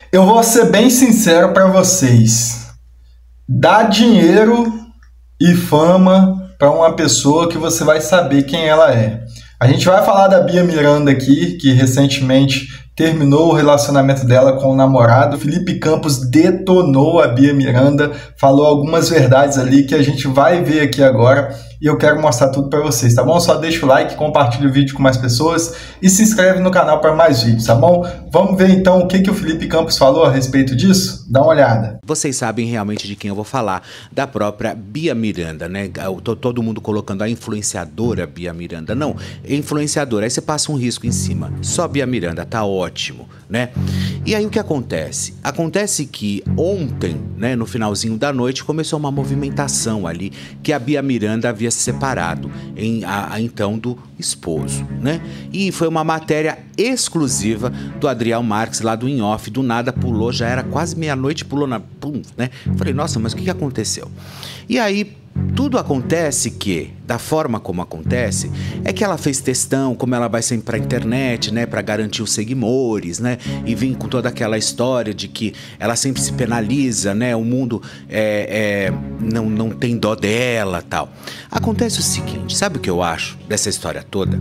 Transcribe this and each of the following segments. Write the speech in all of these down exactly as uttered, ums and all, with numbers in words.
Eu vou ser bem sincero para vocês. Dá dinheiro e fama para uma pessoa que você vai saber quem ela é. A gente vai falar da Bia Miranda aqui, que recentemente terminou o relacionamento dela com o namorado. Felipe Campos detonou a Bia Miranda, falou algumas verdades ali que a gente vai ver aqui agora e eu quero mostrar tudo para vocês, tá bom? Só deixa o like, compartilha o vídeo com mais pessoas e se inscreve no canal para mais vídeos, tá bom? Vamos ver então o que, que o Felipe Campos falou a respeito disso? Dá uma olhada. Vocês sabem realmente de quem eu vou falar, da própria Bia Miranda, né? Todo mundo colocando a influenciadora Bia Miranda. Não, influenciadora, aí você passa um risco em cima. Só Bia Miranda, tá ótimo, né? E aí o que acontece? Acontece que ontem, né, no finalzinho da noite, começou uma movimentação ali que a Bia Miranda havia se separado em, a, a, então do esposo, né? E foi uma matéria exclusiva do Adriel Marques lá do Em Off, do nada pulou, já era quase meia-noite, pulou na... Pum, né? Falei, nossa, mas o que, que aconteceu? E aí, tudo acontece que, da forma como acontece, é que ela fez textão, como ela vai sempre pra internet, né, pra garantir os seguidores, né, e vem com toda aquela história de que ela sempre se penaliza, né, o mundo é, é, não, não tem dó dela, tal. Acontece o seguinte, sabe o que eu acho dessa história toda?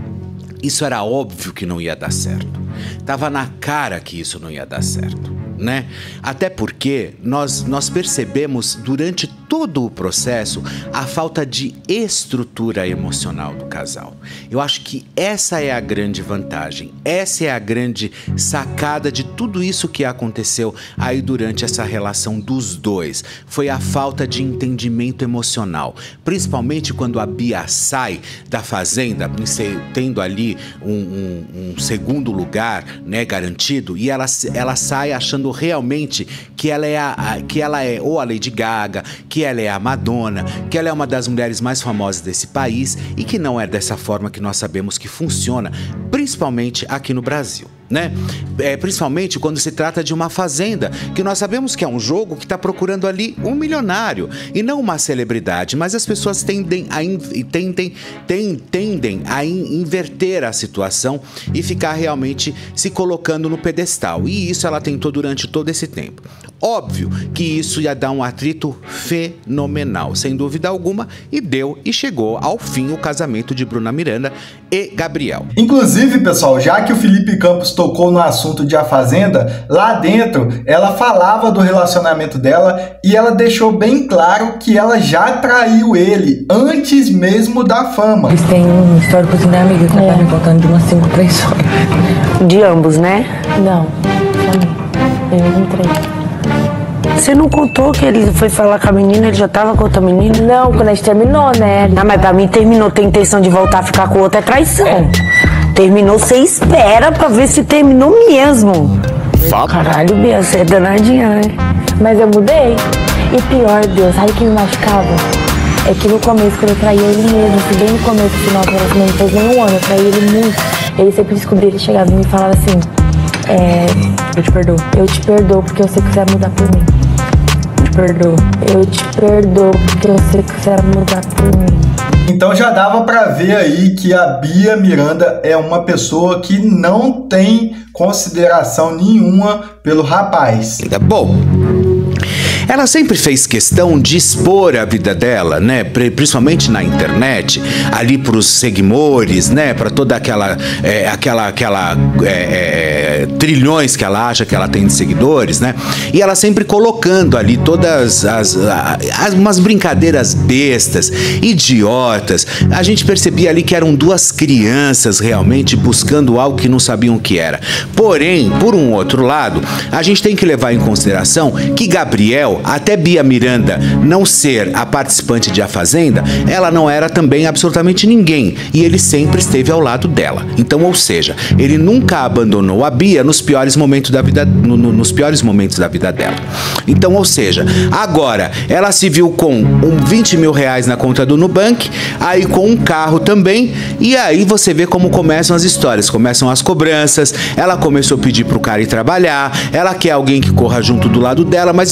Isso era óbvio que não ia dar certo. Tava na cara que isso não ia dar certo, né? Até porque nós, nós percebemos durante todo o processo a falta de estrutura emocional do casal. Eu acho que essa é a grande vantagem, essa é a grande sacada de tudo isso que aconteceu aí durante essa relação dos dois. Foi a falta de entendimento emocional, principalmente quando a Bia sai da fazenda, tendo ali um, um, um segundo lugar, né, garantido, e ela, ela sai achando realmente que ela é a, a, que ela é ou a Lady Gaga, que ela é a Madonna, que ela é uma das mulheres mais famosas desse país e que não é dessa forma que nós sabemos que funciona, principalmente aqui no Brasil, né? É, principalmente quando se trata de uma fazenda, que nós sabemos que é um jogo que está procurando ali um milionário e não uma celebridade, mas as pessoas tendem a, in, tendem, tem, tendem a in, inverter a situação e ficar realmente se colocando no pedestal, e isso ela tentou durante todo esse tempo. Óbvio que isso ia dar um atrito fenomenal, sem dúvida alguma, e deu e chegou ao fim o casamento de Bruna Miranda e Gabriel. Inclusive, pessoal, já que o Felipe Campos tocou no assunto de A Fazenda, lá dentro ela falava do relacionamento dela e ela deixou bem claro que ela já traiu ele antes mesmo da fama. Eles têm um histórico assim, né, amiga? Que é. Tá me contando de umas cinco traições. De ambos, né? Não, só eu não traí. Você não contou que ele foi falar com a menina, ele já tava com outra menina? Não, quando a gente terminou, né? Ah, mas pra mim terminou, tem intenção de voltar a ficar com outra, é traição. É. Terminou, você espera pra ver se terminou mesmo. Fala. Caralho, Bia, você é danadinha, né? Mas eu mudei. E pior, Deus, sabe o que me machucava? É que no começo, quando eu traía ele mesmo, assim, bem no começo do nosso relacionamento, faz nem um ano, eu traía ele muito. Ele sempre descobria, ele chegava e me falava assim, é... eu te perdoo. Eu te perdoo porque eu sei que você vai mudar por mim. Perdoo. Eu te perdoo porque eu sei que você vai mudar por mim. Então já dava pra ver aí que a Bia Miranda é uma pessoa que não tem consideração nenhuma pelo rapaz. Bom, ela sempre fez questão de expor a vida dela, né? Principalmente na internet, ali para os seguidores, né? Para toda aquela, é, aquela, aquela é, é, trilhões que ela acha que ela tem de seguidores, né? E ela sempre colocando ali todas as, as umas brincadeiras bestas, idiotas. A gente percebia ali que eram duas crianças realmente buscando algo que não sabiam o que era. Porém, por um outro lado, a gente tem que levar em consideração que Gabriel, até Bia Miranda não ser a participante de A Fazenda, ela não era também absolutamente ninguém, e ele sempre esteve ao lado dela. Então, ou seja, ele nunca abandonou a Bia nos piores momentos da vida, no, no, nos piores momentos da vida dela. Então, ou seja, agora ela se viu com um vinte mil reais na conta do Nubank, aí com um carro também, e aí você vê como começam as histórias, começam as cobranças. Ela começou a pedir pro cara ir trabalhar, ela quer alguém que corra junto do lado dela, mas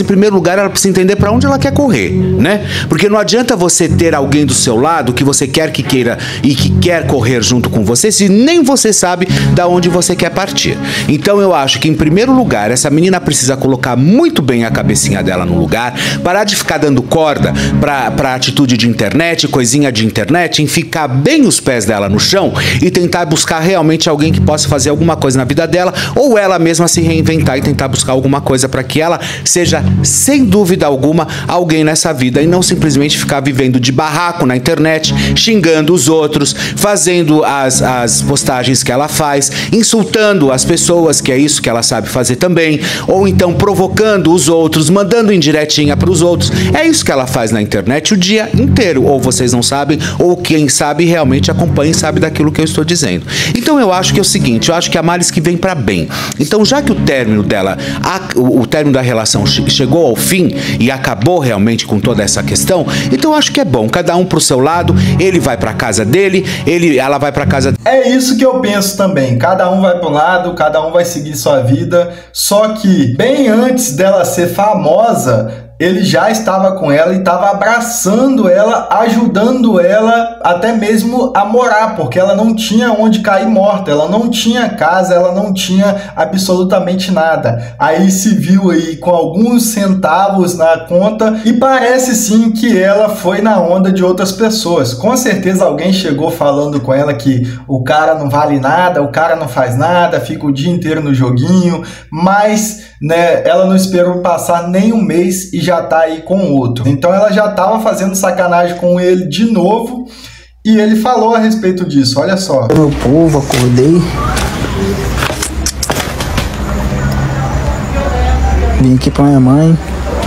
primeiro lugar, ela precisa entender para onde ela quer correr, né? Porque não adianta você ter alguém do seu lado que você quer que queira e que quer correr junto com você, se nem você sabe da onde você quer partir. Então eu acho que, em primeiro lugar, essa menina precisa colocar muito bem a cabecinha dela no lugar, parar de ficar dando corda pra, pra atitude de internet, coisinha de internet, em ficar bem os pés dela no chão e tentar buscar realmente alguém que possa fazer alguma coisa na vida dela, ou ela mesma se reinventar e tentar buscar alguma coisa para que ela seja, sem dúvida alguma, alguém nessa vida, e não simplesmente ficar vivendo de barraco na internet, xingando os outros, fazendo as, as postagens que ela faz, insultando as pessoas, que é isso que ela sabe fazer também, ou então provocando os outros, mandando indiretinha para os outros. É isso que ela faz na internet o dia inteiro. Ou vocês não sabem, ou quem sabe realmente acompanha e sabe daquilo que eu estou dizendo. Então eu acho que é o seguinte, eu acho que a Malice vem para bem. Então, já que o término dela, a, o, o término da relação che chegou ao fim e acabou realmente com toda essa questão, então eu acho que é bom, cada um pro seu lado, ele vai para casa dele, ele, ela vai para casa. É isso que eu penso também. Cada um vai para um lado, cada um vai seguir sua vida. Só que bem antes dela ser famosa, ele já estava com ela e estava abraçando ela, ajudando ela até mesmo a morar, porque ela não tinha onde cair morta, ela não tinha casa, ela não tinha absolutamente nada. Aí se viu aí com alguns centavos na conta e parece sim que ela foi na onda de outras pessoas. Com certeza alguém chegou falando com ela que o cara não vale nada, o cara não faz nada, fica o dia inteiro no joguinho, mas né, ela não esperou passar nem um mês e já tá aí com outro. Então ela já tava fazendo sacanagem com ele de novo e ele falou a respeito disso, olha só. Meu povo, acordei. Vim aqui pra minha mãe.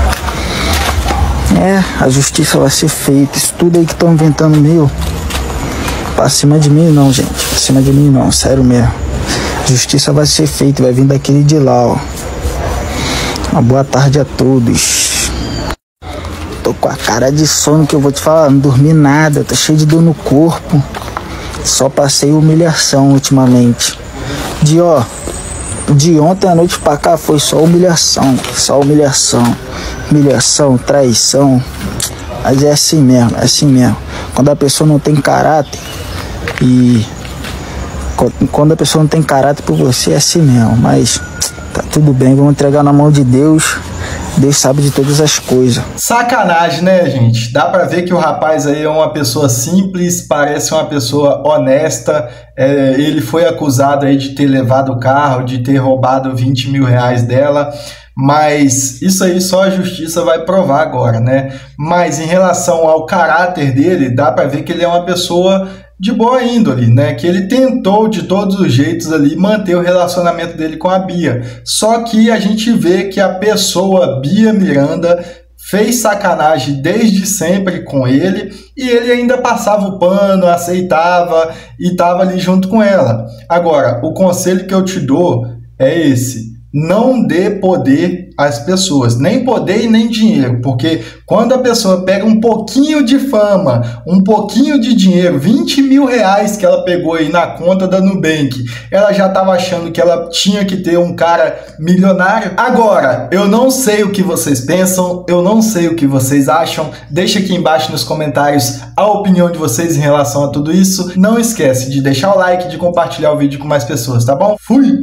É, a justiça vai ser feita. Isso tudo aí que estão inventando meu. Pra cima de mim não, gente. Pra cima de mim não, sério mesmo. A justiça vai ser feita, vai vir daquele de lá, ó. Uma boa tarde a todos. Tô com a cara de sono que eu vou te falar, não dormi nada, tô cheio de dor no corpo. Só passei humilhação ultimamente. De ó, de ontem à noite pra cá foi só humilhação, só humilhação. Humilhação, traição. Mas é assim mesmo, é assim mesmo. Quando a pessoa não tem caráter e... Quando a pessoa não tem caráter por você, é assim mesmo, mas... Tá tudo bem, vamos entregar na mão de Deus. Deus sabe de todas as coisas. Sacanagem, né, gente? Dá pra ver que o rapaz aí é uma pessoa simples, parece uma pessoa honesta. É, ele foi acusado aí de ter levado o carro, de ter roubado vinte mil reais dela. Mas isso aí só a justiça vai provar agora, né? Mas em relação ao caráter dele, dá pra ver que ele é uma pessoa de boa índole, né? Que ele tentou de todos os jeitos ali manter o relacionamento dele com a Bia. Só que a gente vê que a pessoa Bia Miranda fez sacanagem desde sempre com ele e ele ainda passava o pano, aceitava e estava ali junto com ela. Agora, o conselho que eu te dou é esse: não dê poder às pessoas, nem poder e nem dinheiro, porque quando a pessoa pega um pouquinho de fama, um pouquinho de dinheiro, vinte mil reais que ela pegou aí na conta da Nubank, ela já estava achando que ela tinha que ter um cara milionário. Agora, eu não sei o que vocês pensam, eu não sei o que vocês acham, deixa aqui embaixo nos comentários a opinião de vocês em relação a tudo isso. Não esquece de deixar o like, de compartilhar o vídeo com mais pessoas, tá bom? Fui!